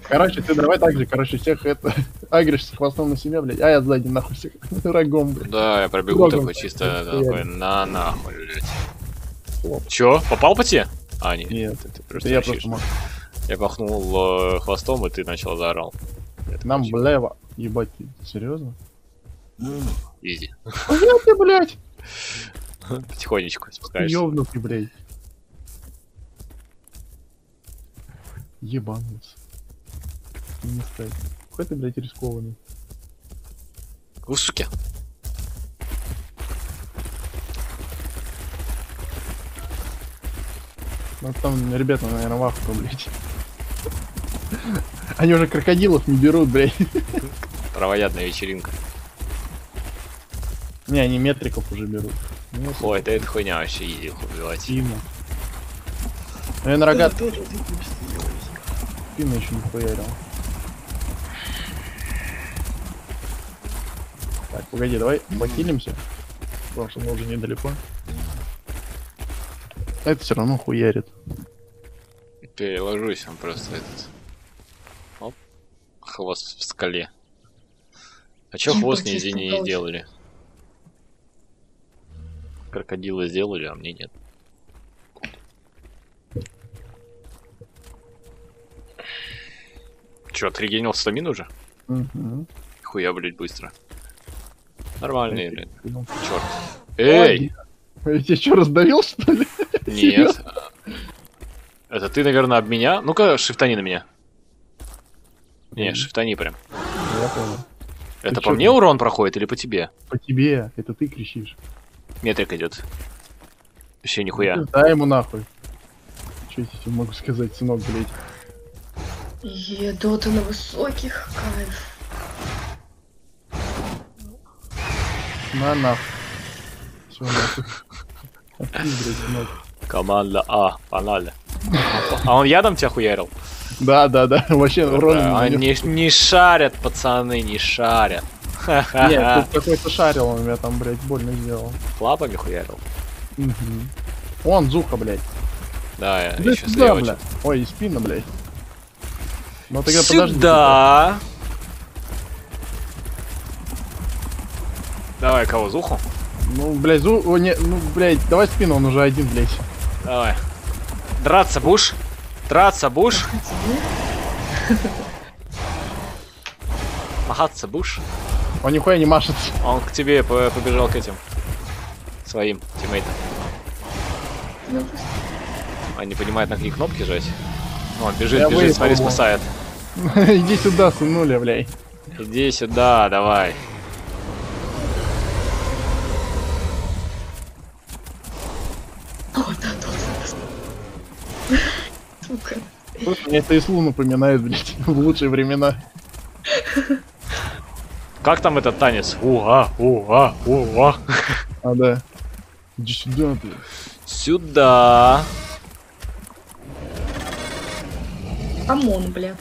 Короче, ты давай так же, короче, всех это агришь с хвостом на себя, блядь, а я сзади нахуй всех рогом, блядь. Да, я пробегу Рогом такой чисто так, такой, на нахуй, блядь. Хлоп. Чё, попал по тебе? А, нет. Нет, ты это я просто махну. Я махнул хвостом, и ты начал заорал. Это Нам почему? влево. Ебать, ты серьезно? Изи. Я ты, блядь! Потихонечку спускаешься. Ёбнутый, блядь. Ебанус. Не стать. Какой ты, блядь, рискованный. Вы суки. Ну там ребята, наверное, вахту, блядь. Они уже крокодилов не берут, блядь. Травоядная вечеринка. Не, они метриков уже берут. Нет, Ой, это хуйня вообще изи убивать. спину. Наверное, рогат Я тоже выпью. спину еще не хуярил. Так, погоди, давай покилимся. Потому что мы уже недалеко. Это все равно хуярит. Переложусь, он просто этот. Оп. Хвост в скале. А чё Ебать, хвост я нигде не испугалась. делали? Крокодилы сделали, а мне нет. Чё, отрегенил стамин уже? Угу. Хуя, блядь, быстро. Нормальный, блядь. Ну, Чёрт. Эй! я тебя что, раздавил, что ли? Нет. Это ты, наверное, об меня? Ну-ка, шифтани на меня. Не, шифтани прям. Я понял. Это по чё, мне урон проходит или по тебе? По тебе, это ты кричишь. Метрик идет. Вообще нихуя. Дай ему нахуй. Что я тебе могу сказать, сынок, блядь? Дота на высоких, кайф. На нахуй. Все, нахуй. Отпись, блядь, сынок. Команда А, погнали. А он ядом тебя хуярил? Да, вообще урон Да, не они не шарят, пацаны, не шарят. Нет, Ха-ха-ха. тут какой-то шарил, он меня там, блядь, больно сделал. Лапами хуярил? Он, Зуха, блядь. Да, я Иди еще сюда, слева. блядь. Ой, и спина, блядь. Ну тогда Сюда. Давай, кого, Зуху? подожди. Ну, блядь, ну, блядь, давай спину, он уже один, блядь. Давай. Драться будешь? Драться будешь? Махаться будешь? Он нихуя не машет. Он к тебе побежал к этим своим тиммейтам. Он не понимает, на какие кнопки жать. Ну, он бежит, Я бежит, выехал, смотри, вон. спасает. Иди сюда, сынуля, блядь. Иди сюда, давай. О, да, тут. Сука. Слушай, мне это Ислу напоминает, блядь, в лучшие времена. Как там этот танец? Уа, уа, уа. А, да. Иди сюда, блядь. Сюда. ОМОН, блядь.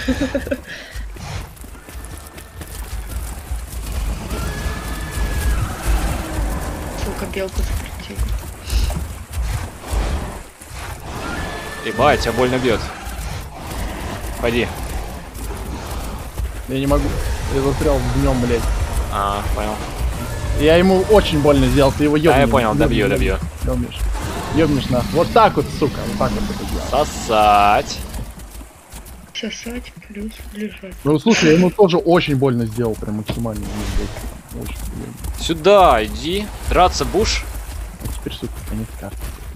Сука, белку запретили. Ебать, тебя больно бьет. Пойди. Я не могу. Я застрял в нем, блядь. А, понял. Я ему очень больно сделал, ты его ёбнешь. Да, я понял, добью. Ёбнешь нахуй. Вот так вот, сука, вот так вот это делал. Сосать. Сосать плюс лежать. Ну, слушай, я ему тоже очень больно сделал, прям максимально. Блядь. Очень больно. Сюда иди. Драться будешь? Теперь, сука, конец карты.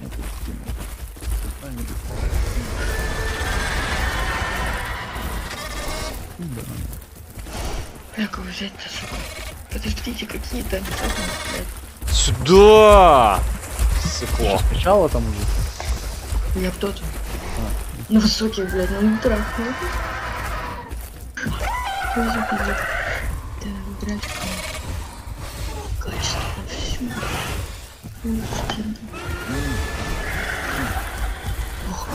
Бля, кого взять-то, сука? Подождите, какие-то обязательно, блядь. Сюда! Сыкло. Скачала там уже? Я в тот. На высоких, блядь, ну трахнул. Что за пиздец? Да, блядь. Качественно всё. Ох,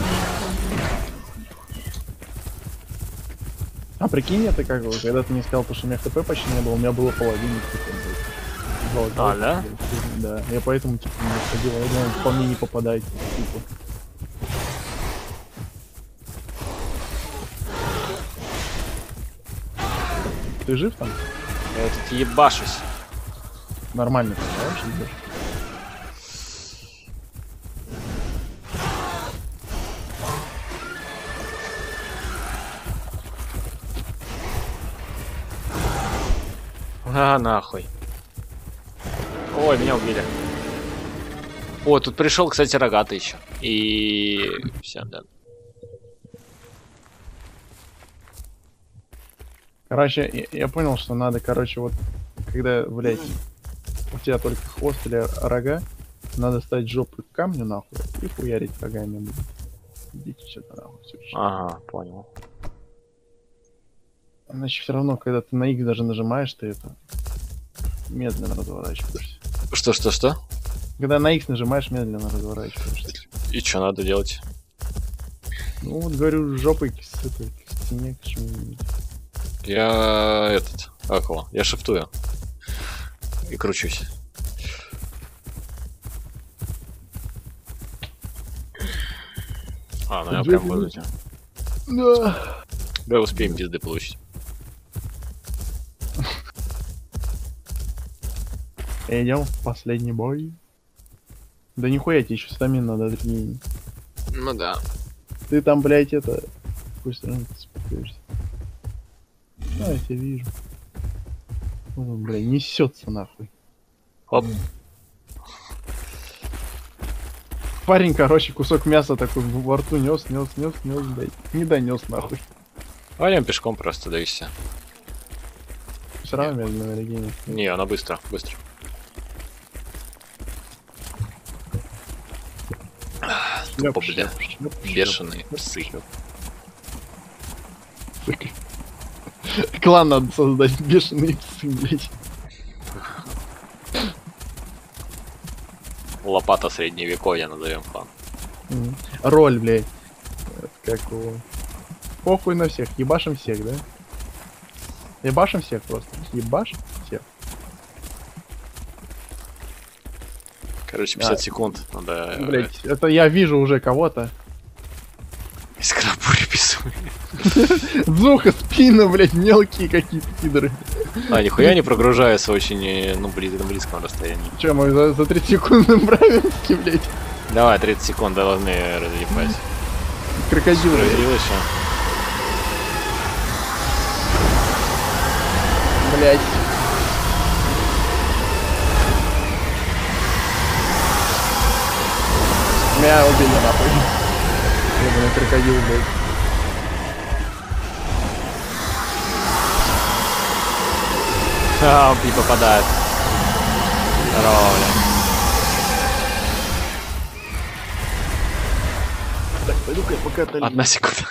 А прикинь, это как, вот, когда ты мне сказал, что у меня хп почти не было, у меня было половина. А, да? Да, я поэтому типа не отходил, я думал, по мне не попадает. Типа. Ты жив там? Я тут ебашусь. Нормально, понимаешь, идёшь? А, нахуй. Ой, меня убили. О, тут пришел, кстати, рогатый еще. И все, да. Короче, я понял, что надо, короче, вот, когда, блядь, у тебя только хвост или рога, надо стать жопой к камню, нахуй, и хуярить рогами будет. Идите что-то нахуй. Ага, понял. Значит, все равно, когда ты на X даже нажимаешь, ты это медленно разворачиваешься. Что? Когда на X нажимаешь, медленно разворачиваешься. И что надо делать? Ну вот говорю, жопой к стене, к чему-нибудь. Я я шифтую. И кручусь. А, ну я прям буду. Да. Да, успеем пизды получить. Идем в последний бой. Да нихуя тебе еще стамин надо, прикинь. Ну да. Ты там, блядь, это... Какой стороны ты спускаешься? А, я тебя вижу. Вот он, блядь, несется нахуй. Оп. Парень, короче, кусок мяса такой во рту нес, блядь. Не донес нахуй. Пойдем пешком просто, да и все. Все равно медленно регенит. Не, она быстро. Тупо, бля. Бешеные псы. Клан надо создать, бешеные псы, блядь. Лопата средневековья назовем клан. Роль, блядь. Как его... Похуй на всех, ебашим всех, да? Ебашим всех просто. Ебашим всех. Короче, 50 секунд. Надо... Блять, это я вижу уже кого-то. Искра бури писули. Зуха, спина, блять, мелкие какие-то пидоры. А, нихуя не прогружается очень, ну, на близком расстоянии. Че, мы за 30 секунд набравимся, блять? Давай, 30 секунд должны разъебать. Крокодил, блядь. Еще. Блять. Меня убили нахуй. Ебаный крокодил, блядь. А, не попадает. Здорово, блядь. Так, пойду-ка я пока отолью. Одна секунда.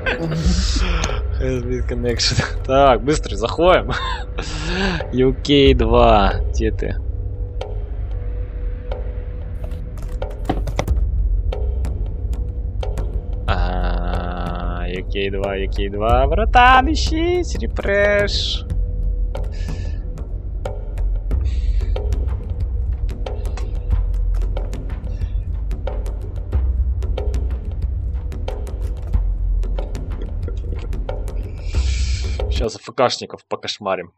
Connection. Так, быстро заходим. UK 2. Где ты? UK 2. Братан, ищись, репреш. Сейчас АФКшников покошмарим.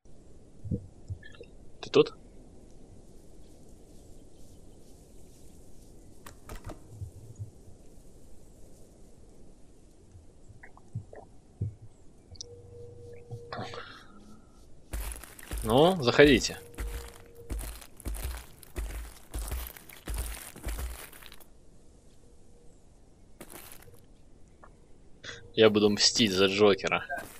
Ты тут? Ну, заходите. Я буду мстить за Джокера.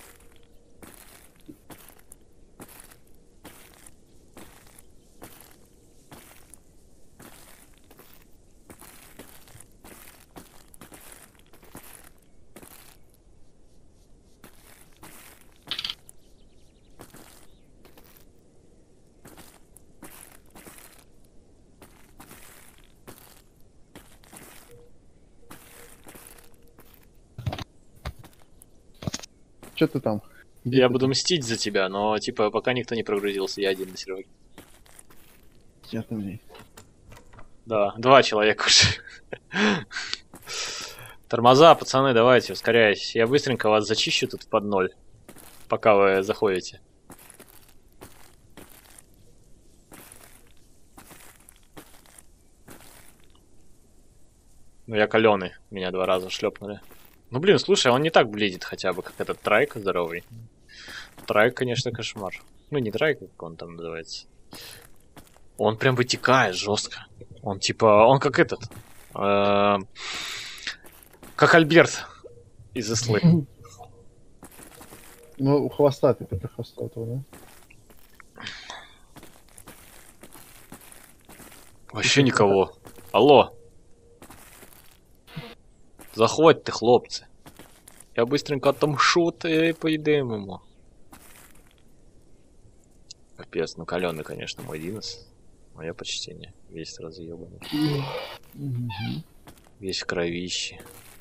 Че ты там? Где Я ты буду там? мстить за тебя, но типа пока никто не прогрузился, я один на сервере. Где ты, блядь? Да, 2 человека уже. Тормоза, пацаны, давайте, ускоряйтесь. Я быстренько вас зачищу тут под 0, пока вы заходите. Ну, я каленый. Меня 2 раза шлепнули. Ну, блин, слушай, он не так бледит хотя бы, как этот Трайк здоровый. Трайк, конечно, кошмар. Ну, не Трайк, как он там называется. Он прям вытекает жестко. Он типа, он как этот. Как Альберт из Ислы. Ну, хвостатый, Петр Хвостатого, да? Вообще никого. Алло. Заходьте, хлопцы. Я быстренько отомшу и поедем ему. Капец, ну каленый, конечно, мой Динос. Мое почтение. Весь разъебанный. Весь в кровище.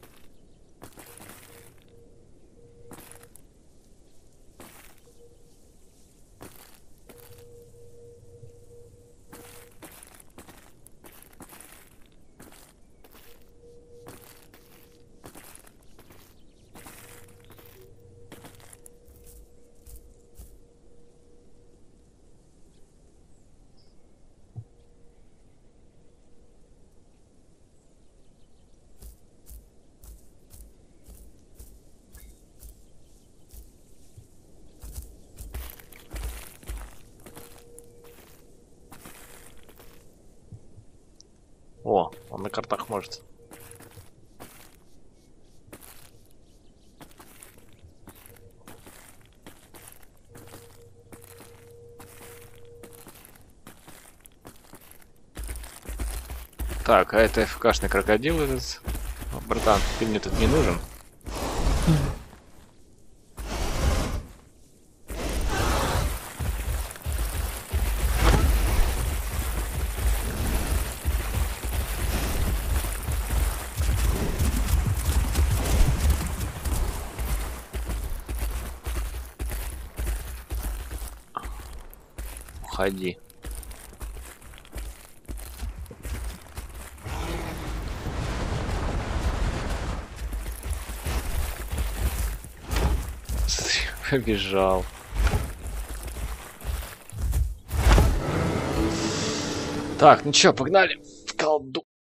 О, он на картах может. Так, а это ФКшный крокодил этот. О, братан, ты мне тут не нужен. Уходи. Побежал. Так, ну чё, погнали в колду.